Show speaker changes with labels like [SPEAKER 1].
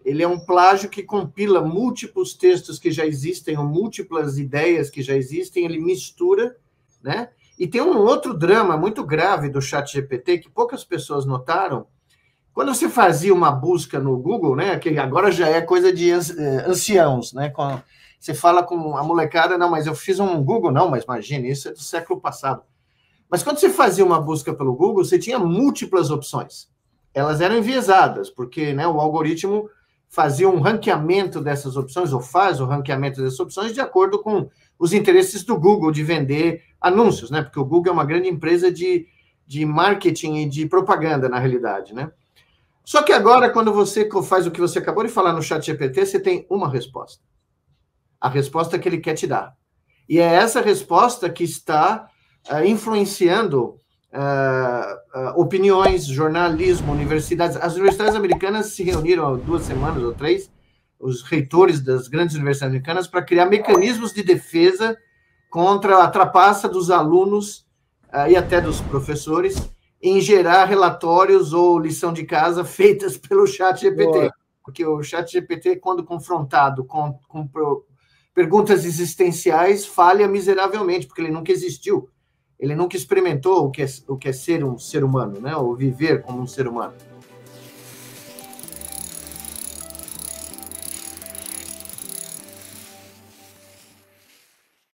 [SPEAKER 1] Ele é um plágio que compila múltiplos textos que já existem, ou múltiplas ideias que já existem, ele mistura, né? E tem um outro drama muito grave do ChatGPT, que poucas pessoas notaram. Quando você fazia uma busca no Google, né, que agora já é coisa de anciãos, né? Você fala com a molecada, não, mas eu fiz um Google, não, mas imagine, isso é do século passado. Mas quando você fazia uma busca pelo Google, você tinha múltiplas opções. Elas eram enviesadas, porque, né, o algoritmo fazia um ranqueamento dessas opções, ou faz o ranqueamento dessas opções de acordo com os interesses do Google de vender anúncios, né? Porque o Google é uma grande empresa de marketing e de propaganda, na realidade, né? Só que agora, quando você faz o que você acabou de falar no ChatGPT, você tem uma resposta. A resposta que ele quer te dar. E é essa resposta que está influenciando opiniões, jornalismo, universidades. As universidades americanas se reuniram há 2 semanas ou 3, os reitores das grandes universidades americanas, para criar mecanismos de defesa contra a trapaça dos alunos e até dos professores em gerar relatórios ou lição de casa feitas pelo ChatGPT. Porque o ChatGPT, quando confrontado com perguntas existenciais, falha miseravelmente, porque ele nunca existiu. Ele nunca experimentou o que é ser um ser humano, né? Ou viver como um ser humano.